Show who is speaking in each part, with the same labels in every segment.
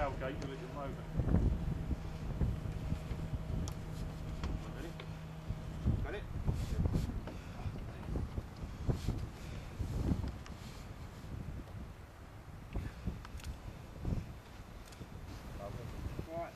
Speaker 1: tailgate, you let them over. Ready? Got it? Right.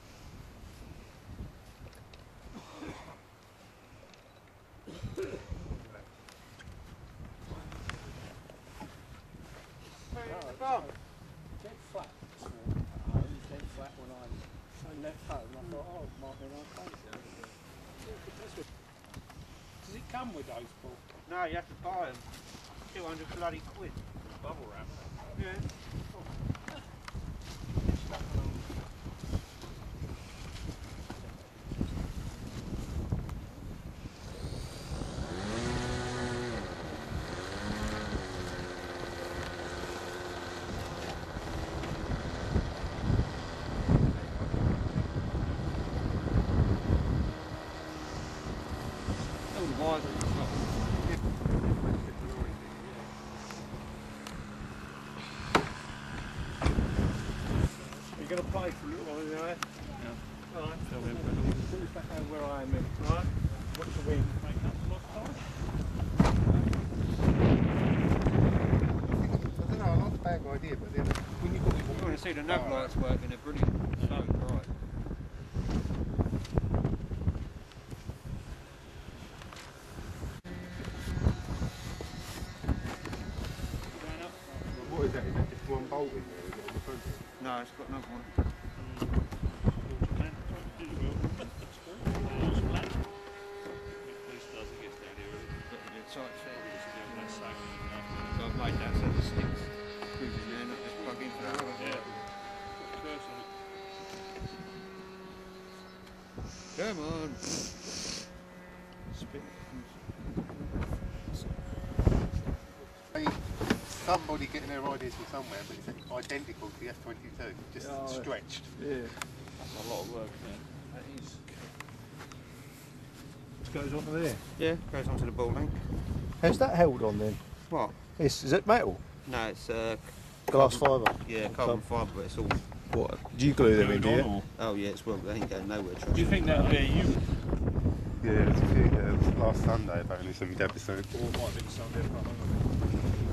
Speaker 2: Dead flat this morning at home, dead flat when I left home. I thought, oh, it might be a nice place. Does it come with those, Paul?
Speaker 1: No, you have to buy them. 200 bloody quid. Bubble wrap. Yeah.
Speaker 2: You're going to play for a little while, anyway? Yeah. Alright. So we'll put us back over where I am then. Alright. Watch the wind. Make up a lot of time.
Speaker 3: I don't know, not a bad idea, but then when you've got
Speaker 4: You want to see the nav lights working, they're brilliant. So bright.
Speaker 3: what is that? Is that just one bolt in there? Is it on the front?
Speaker 4: No, it's got another one. So I've made that so the sticks screws in there, not just plug in for that one. Come on! Spin.
Speaker 3: Somebody getting their ideas from somewhere, but it's identical to the F22, just stretched.
Speaker 2: Yeah.
Speaker 1: That's a lot of work, yeah.
Speaker 2: That is. Just goes onto there.
Speaker 4: Yeah, goes onto the ball link.
Speaker 2: How's that held on then?
Speaker 4: What?
Speaker 2: Is it metal?
Speaker 4: No, it's
Speaker 2: Glass fibre?
Speaker 4: yeah, carbon fibre, but it's all.
Speaker 2: What? Do you glue them in, do you?
Speaker 4: Oh yeah, it's well, they ain't going nowhere. Trust
Speaker 1: Do you
Speaker 4: me.
Speaker 1: think that'll be a you?
Speaker 3: Yeah, there's a few last Sunday apparently, some Dad was saying.
Speaker 1: Or might have been Sunday, I can't remember.